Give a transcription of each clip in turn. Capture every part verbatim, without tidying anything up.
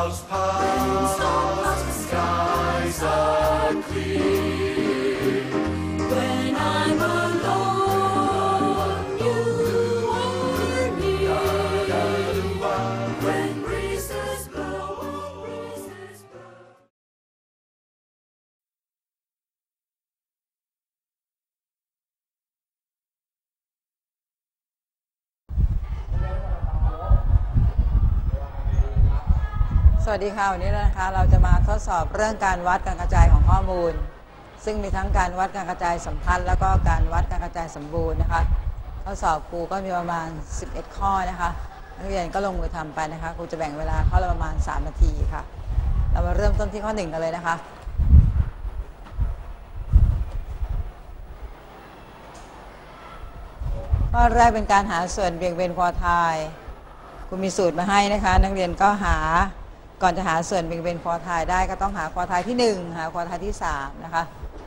clouds pass, the skies are clear. When I'm alone, you are near. When breezes blow, breezes blow. สวัสดีค่ะวันนี้นะคะเราจะมาทดสอบเรื่องการวัดการกระจายของข้อมูลซึ่งมีทั้งการวัดการกระจายสัมพัทธ์แล้วก็การวัดการกระจายสมบูรณ์นะคะข้อสอบครูก็มีประมาณสิบเอ็ดข้อนะคะนักเรียนก็ลงมือทำไปนะคะครูจะแบ่งเวลาข้อละประมาณสามนาทีค่ะเรามาเริ่มต้นที่ข้อหนึ่งกันเลยนะคะข้อแรกเป็นการหาส่วนเบี่ยงเบนควอไทล์ครูมีสูตรมาให้นะคะนักเรียนก็หาก่อนจะหาส่วนเบี่ยงเบนควอไทล์ได้ก็ต้องหาควอไทล์ที่หนึ่งหาควอไทล์ที่สามนะคะ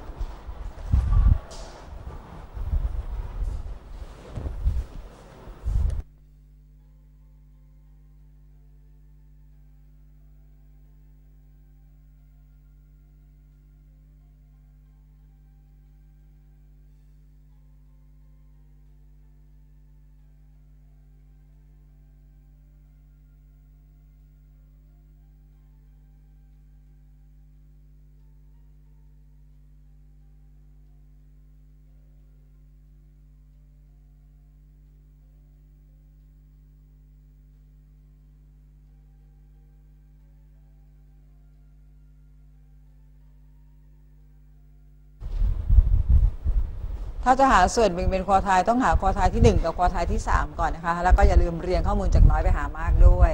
ถ้าจะหาส่วนเบี่ยงเบนควอไทล์ต้องหาควอไทล์ที่หนึ่งกับควอไทล์ที่สามก่อนนะคะแล้วก็อย่าลืมเรียงข้อมูลจากน้อยไปหามากด้วย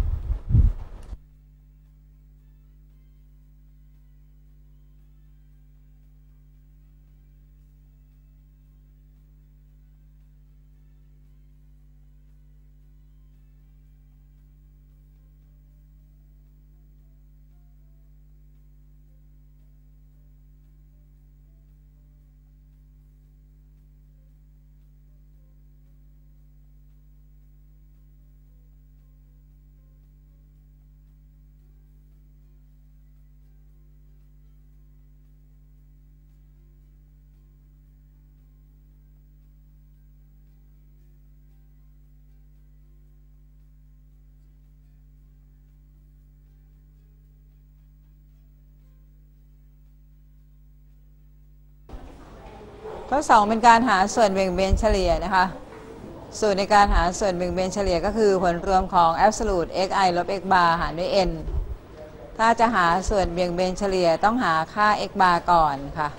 ข้อสองเป็นการหาส่วนเบี่ยงเบนเฉลี่ยนะคะสูตรในการหาส่วนเบี่ยงเบนเฉลี่ยก็คือผลรวมของ absolute xi ลบ x bar หารด้วย n ถ้าจะหาส่วนเบี่ยงเบนเฉลี่ยต้องหาค่า x bar ก่อนค่ะ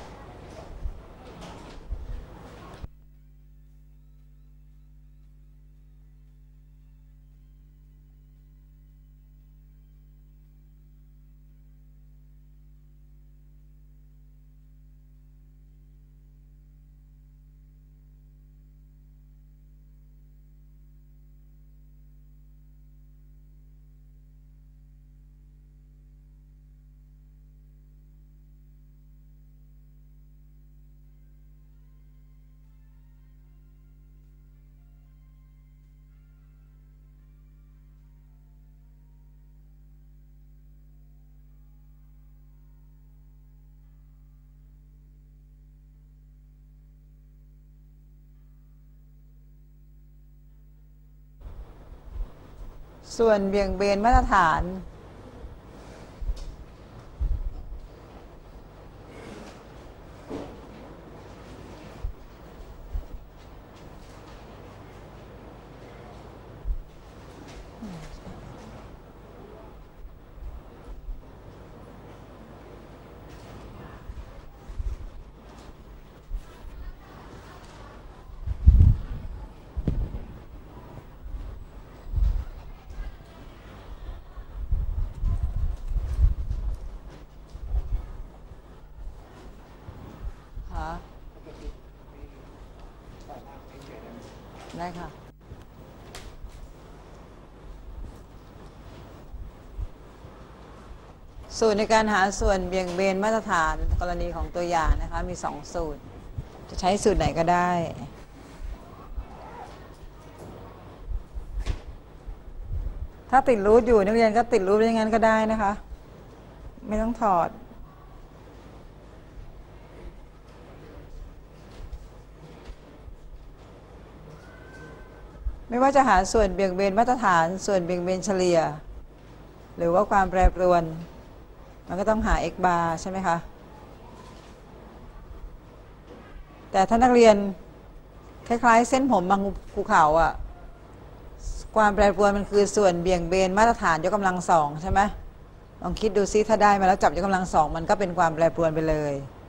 ส่วนเบี่ยงเบนมาตรฐานได้ค่ะสูตรในการหาส่วนเบี่ยงเบนมาตรฐานกรณีของตัวอย่างนะคะมีสองสูตรจะใช้สูตรไหนก็ได้ถ้าติดรูทอยู่นักเรียนก็ติดรูทอย่างนั้นก็ได้นะคะ ไม่ต้องถอดไม่ว่าจะหาส่วนเบี่ยงเบนมาตรฐานส่วนเบี่ยงเบนเฉลี่ยหรือว่าความแปรปรวนมันก็ต้องหา x bar ใช่ไหมคะแต่ถ้านักเรียนคล้ายๆเส้นผมบางภูเขาอะความแปรปรวนมันคือส่วนเบี่ยงเบนมาตรฐานยกกำลังสองใช่ไหมลองคิดดูซิถ้าได้มาแล้วจับยกกำลังสองมันก็เป็นความแปรปรวนไปเลย